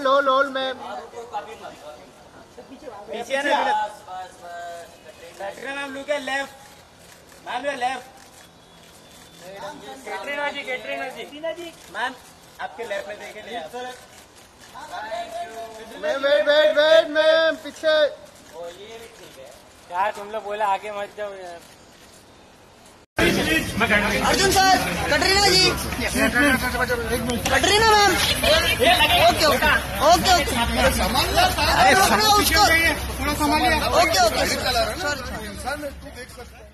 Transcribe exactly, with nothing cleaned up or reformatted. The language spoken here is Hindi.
होल्ड होल्ड होल्ड मैम, पीछे ना Katrina ma'am, look at left ma'am, your left. Katrina ji, Katrina ji ma'am, आपके लेफ्ट में देखे ले। Ma'am wait wait wait ma'am, पीछे यार तुम लोग बोला आगे मत जाओ यार। Arjun sir, Katrina ji, Katrina ma'am, okay okay okay okay, अरे उसको थोड़ा संभालिए, ओके ओके सर, सर